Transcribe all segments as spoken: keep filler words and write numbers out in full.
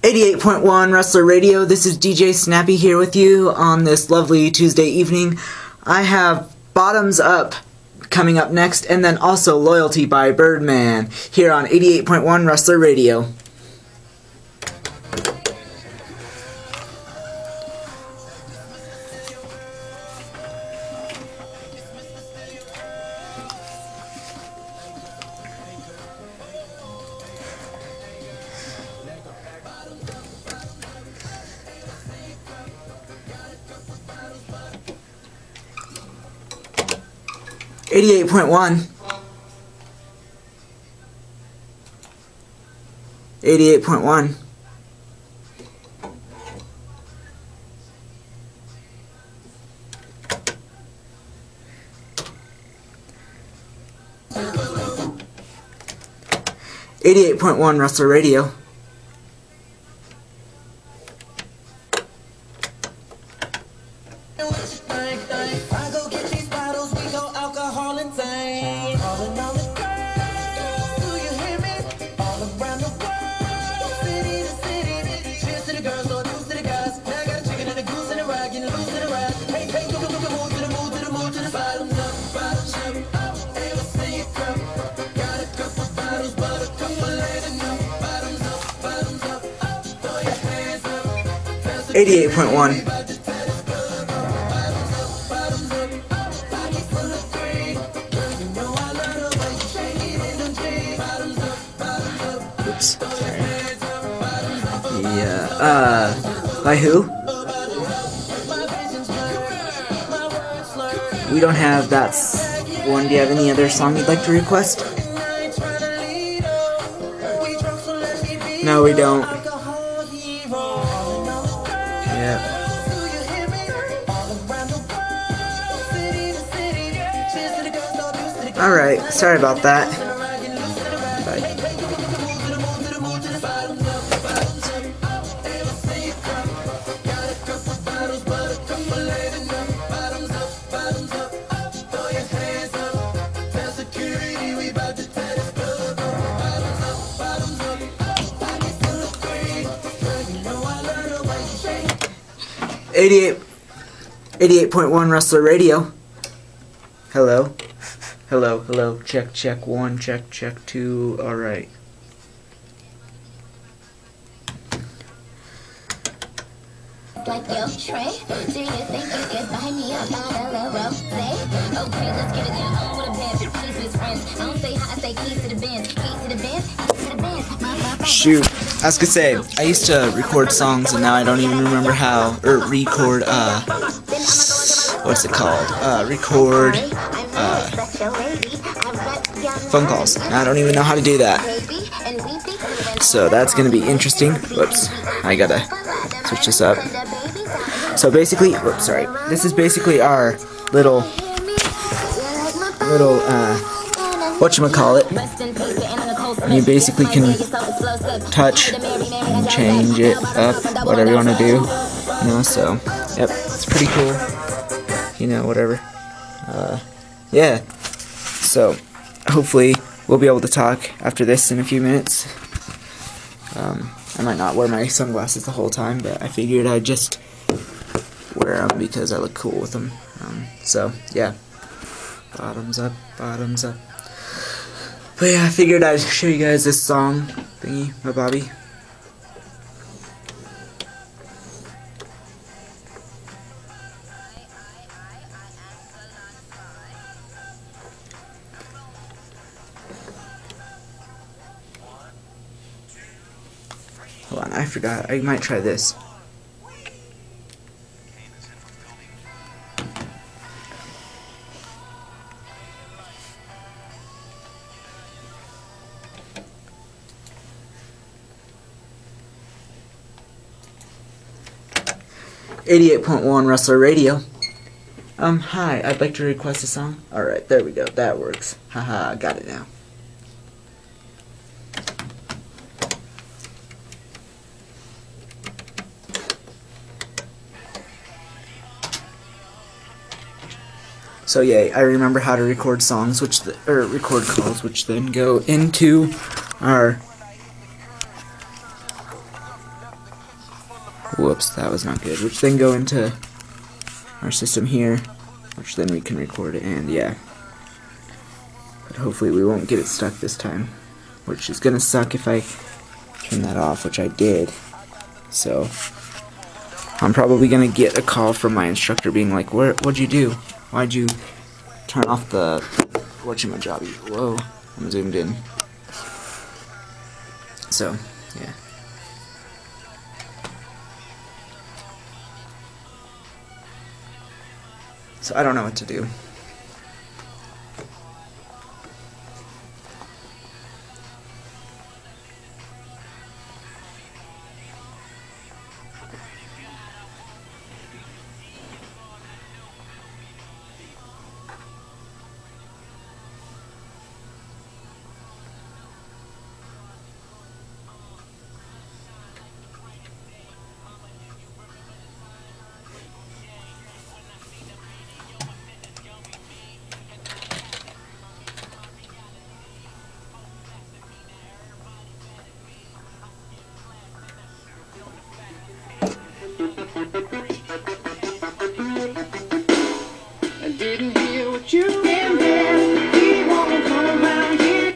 eighty-eight point one Wrestler Radio. This is D J Snappy here with you on this lovely Tuesday evening. I have Bottoms Up coming up next, and then also Loyalty by Birdman here on eighty-eight point one Wrestler Radio. eighty-eight point one. eighty-eight point one. eighty-eight point one Wrestler Radio. eighty-eight point one. Oops, sorry. Yeah, uh, by who? We don't have that one. Do you have any other song you'd like to request? No, we don't. Yeah. Alright, sorry about that. Bye. eighty-eight, eighty-eight point one Wrestler Radio. Hello. Hello, hello. Check, check one, check, check two. Alright. Like yo, Trey, do you think you could buy me a bottle of rosé? Okay, let's get it now. I wanna dance with peace with friends. I don't say hi, I say keys to the Benz. Keys to the Benz, keys to the Benz. My, my, my. Shoot. I was gonna say, I used to record songs and now I don't even remember how, or record, uh, what's it called? Uh, record, uh, phone calls. Now I don't even know how to do that. So that's gonna be interesting. Whoops, I gotta switch this up. So basically, whoops, sorry. This is basically our little, little, uh, whatchamacallit. You basically can touch and change it up, whatever you want to do. You know, so, yep, it's pretty cool. You know, whatever. Uh, yeah. So, hopefully, we'll be able to talk after this in a few minutes. Um, I might not wear my sunglasses the whole time, but I figured I'd just wear them because I look cool with them. Um, so, yeah. Bottoms up, bottoms up. But yeah, I figured I'd show you guys this song thingy by Bobby. Hold on, I forgot. I might try this. eighty-eight point one Wrestler Radio. Um, hi, I'd like to request a song. Alright, there we go. That works. Haha, got it now. So yeah, I remember how to record songs, which the, or record calls, which then go into our Whoops, that was not good. Which then go into our system here, which then we can record it, and yeah. But hopefully we won't get it stuck this time, which is gonna suck if I turn that off, which I did. So I'm probably gonna get a call from my instructor being like, "Where? What'd you do? Why'd you turn off the whatchamajobby?" Whoa, I'm zoomed in. So yeah. So I don't know what to do. I didn't hear what you said. He won't come around here.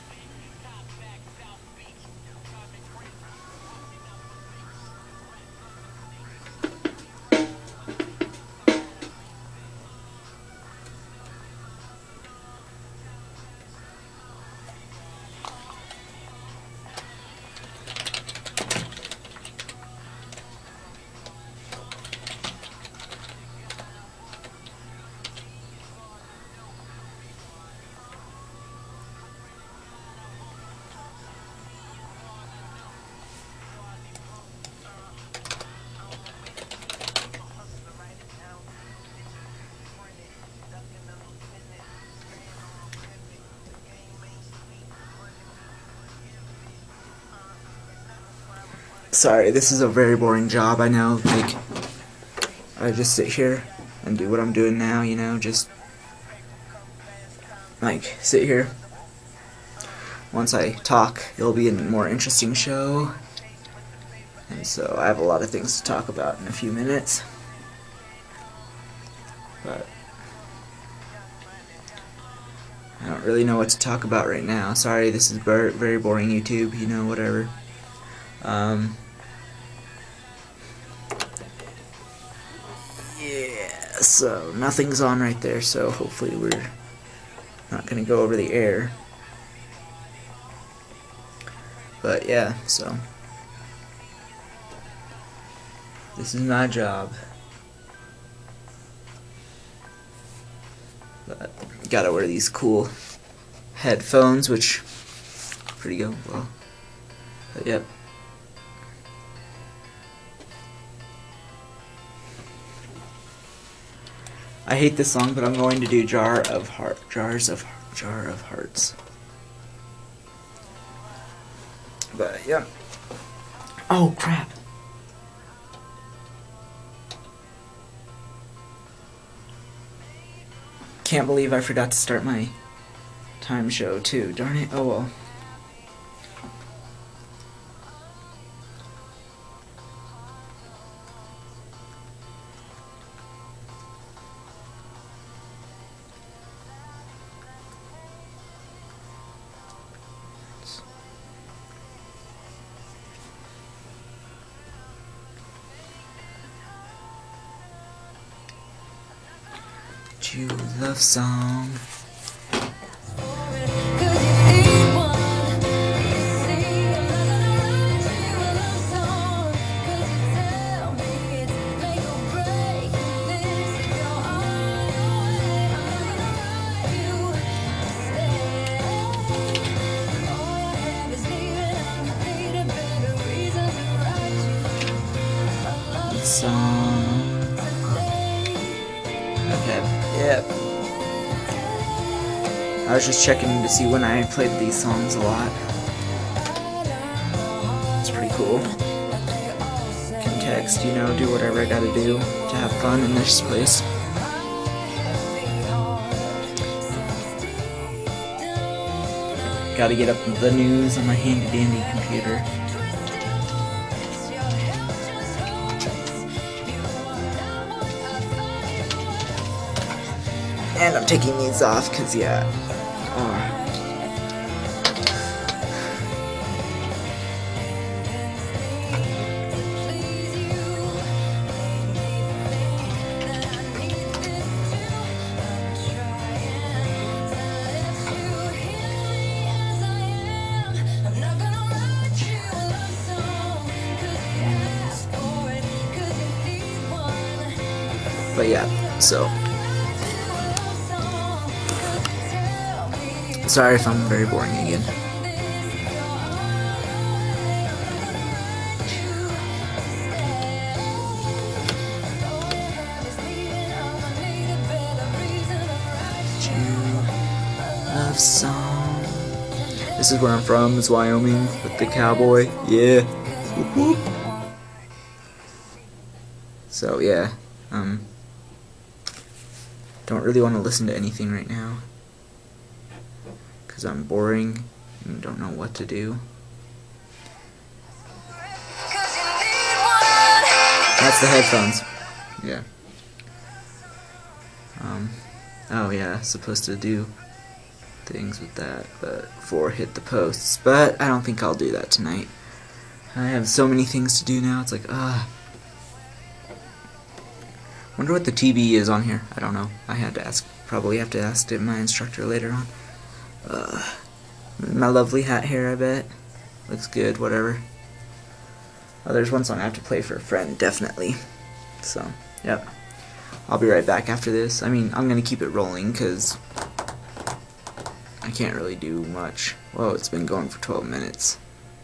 Sorry, this is a very boring job, I know. Like, I just sit here and do what I'm doing now, you know, just like sit here. Once I talk, it'll be a more interesting show. And so I have a lot of things to talk about in a few minutes. But I don't really know what to talk about right now. Sorry, this is very boring YouTube, you know, whatever. Um, yeah, so nothing's on right there, so hopefully we're not going to go over the air. But yeah, so this is my job. But gotta wear these cool headphones, which pretty go well. But yep. I hate this song, but I'm going to do Jar of Heart, Jars of Jar of Hearts. But yeah. Oh crap. Can't believe I forgot to start my time show too. Darn it. Oh well. You love song. Song. Okay. Yep. I was just checking to see when I played these songs a lot. It's pretty cool. Can text, you know, do whatever I gotta do to have fun in this place. Gotta get up the news on my handy dandy computer. And I'm taking these off because, yeah. Uh, But yeah, so sorry if I'm very boring again. Love song. This is where I'm from. It's Wyoming with the cowboy. Yeah. Whoop, whoop. So yeah, um. don't really want to listen to anything right now because I'm boring and don't know what to do. That's the headphones. Yeah. Um. Oh yeah, supposed to do things with that, but before I hit the posts. But I don't think I'll do that tonight. I have so many things to do now. It's like ah. Uh, Wonder what the T B is on here. I don't know. I had to ask. Probably have to ask my instructor later on. Uh, my lovely hat here, I bet. Looks good, whatever. Oh, there's one song I have to play for a friend, definitely. So, yep. I'll be right back after this. I mean, I'm going to keep it rolling because I can't really do much. Whoa, it's been going for twelve minutes.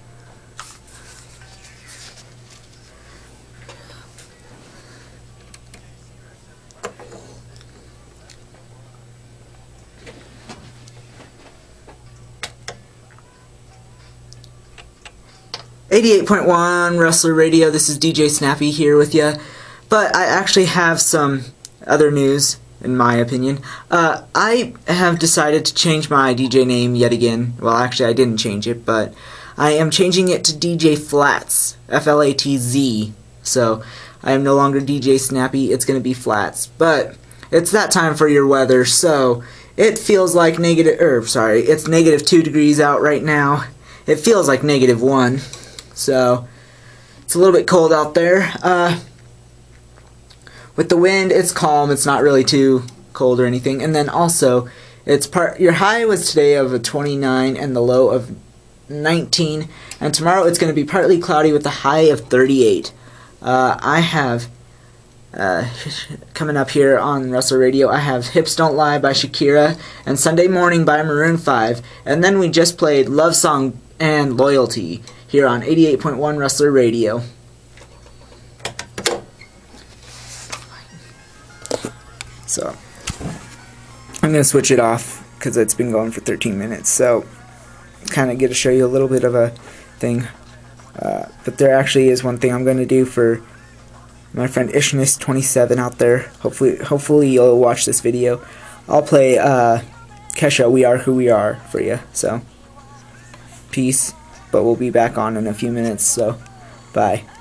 eighty-eight point one Wrestler Radio, this is D J Snappy here with you. But I actually have some other news, in my opinion. Uh, I have decided to change my D J name yet again. Well, actually I didn't change it, but I am changing it to D J Flats, F L A T Z. So, I am no longer D J Snappy, it's going to be Flats. But, it's that time for your weather, so it feels like negative, er, sorry, it's negative two degrees out right now. It feels like negative one. So, it's a little bit cold out there. Uh, with the wind, it's calm. It's not really too cold or anything. And then also, it's part. Your high was today of a twenty-nine and the low of nineteen. And tomorrow it's going to be partly cloudy with a high of thirty-eight. Uh, I have, uh, coming up here on Wrestler Radio, I have Hips Don't Lie by Shakira and Sunday Morning by Maroon five. And then we just played Love Song and Loyalty here on eighty-eight point one Wrestler Radio. So, I'm going to switch it off because it's been going for thirteen minutes. So, kind of get to show you a little bit of a thing. Uh, but there actually is one thing I'm going to do for my friend Ishnis twenty-seven out there. Hopefully, hopefully you'll watch this video. I'll play uh, Kesha, We Are Who We Are for you. So, peace. But we'll be back on in a few minutes, so bye.